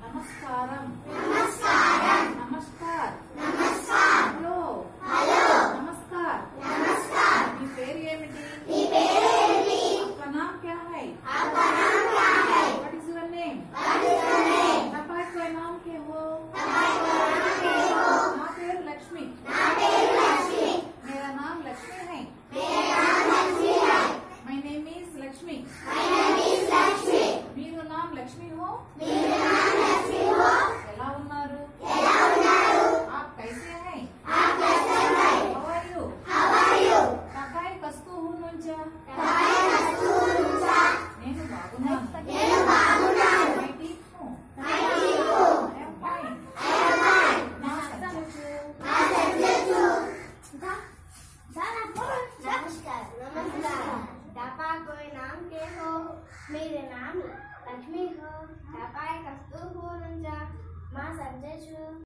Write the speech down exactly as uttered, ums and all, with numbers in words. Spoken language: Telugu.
नमस्कारम नमस्कारम नमस्कार नमस्कार हेलो हेलो नमस्कार नमस्कार మీ పేరు ఏమిటి మీ పేరు ఏంటి आपका नाम क्या है आपका नाम क्या है what is your name what is your name तपाईं को नाम के हो तपाईं को नाम के हो నా పేరు లక్ష్మి నా పేరు లక్ష్మి मेरा नाम लक्ष्मी है मेरा नाम लक्ष्मी है my name is Lakshmi my name is Lakshmi మీరు नाम लक्ष्मी हो मेरा नाम लक्ष्मी हो